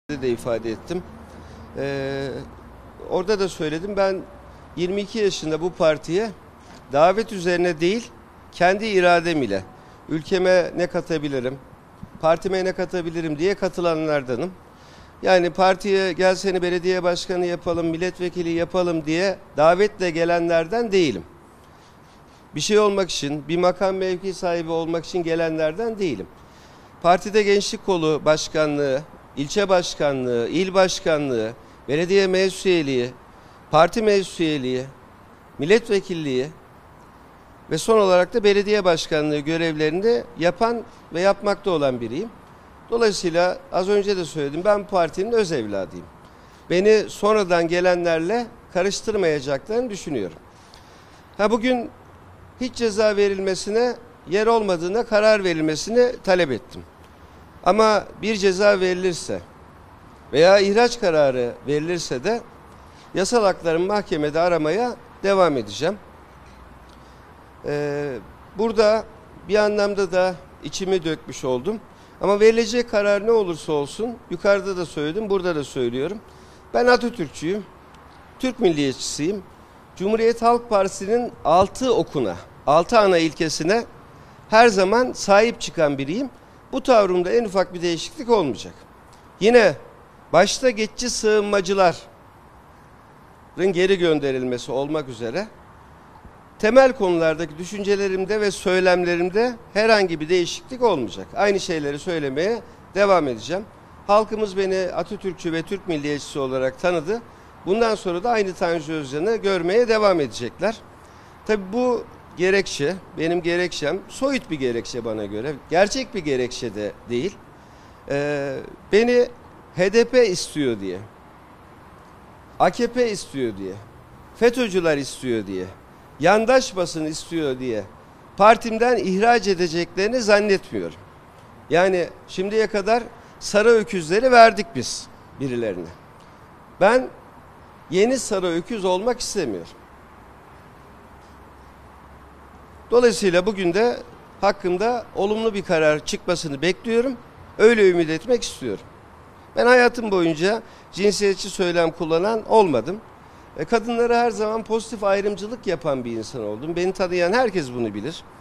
de ifade ettim. Orada da söyledim. Ben 22 yaşında bu partiye davet üzerine değil, kendi iradem ile ülkeme ne katabilirim, partime ne katabilirim diye katılanlardanım. Yani partiye gel seni belediye başkanı yapalım, milletvekili yapalım diye davetle gelenlerden değilim. Bir şey olmak için, bir makam mevki sahibi olmak için gelenlerden değilim. Partide gençlik kolu başkanlığı, ilçe başkanlığı, il başkanlığı, belediye meclis üyeliği, parti meclis üyeliği, milletvekilliği ve son olarak da belediye başkanlığı görevlerini yapan ve yapmakta olan biriyim. Dolayısıyla az önce de söyledim, ben partinin öz evladıyım. Beni sonradan gelenlerle karıştırmayacaklarını düşünüyorum. Bugün hiç ceza verilmesine yer olmadığına karar verilmesini talep ettim. Ama bir ceza verilirse veya ihraç kararı verilirse de yasal haklarımı mahkemede aramaya devam edeceğim. Burada bir anlamda da içimi dökmüş oldum. Ama verilecek karar ne olursa olsun, yukarıda da söyledim, burada da söylüyorum. Ben Atatürkçüyüm, Türk milliyetçisiyim. Cumhuriyet Halk Partisi'nin 6 okuna, 6 ana ilkesine her zaman sahip çıkan biriyim. Bu tavrımda en ufak bir değişiklik olmayacak. Yine başta geçici sığınmacıların geri gönderilmesi olmak üzere temel konulardaki düşüncelerimde ve söylemlerimde herhangi bir değişiklik olmayacak. Aynı şeyleri söylemeye devam edeceğim. Halkımız beni Atatürkçü ve Türk milliyetçisi olarak tanıdı. Bundan sonra da aynı Tanju Özcan'ı görmeye devam edecekler. Tabii bu gerekçe, benim gerekçem soyut bir gerekçe bana göre. Gerçek bir gerekçe de değil. Beni HDP istiyor diye, AKP istiyor diye, FETÖ'cüler istiyor diye, yandaş basın istiyor diye partimden ihraç edeceklerini zannetmiyorum. Yani şimdiye kadar sarı öküzleri verdik biz birilerine. Ben yeni sarı öküz olmak istemiyorum. Dolayısıyla bugün de hakkımda olumlu bir karar çıkmasını bekliyorum. Öyle ümit etmek istiyorum. Ben hayatım boyunca cinsiyetçi söylem kullanan olmadım. Kadınlara her zaman pozitif ayrımcılık yapan bir insan oldum. Beni tanıyan herkes bunu bilir.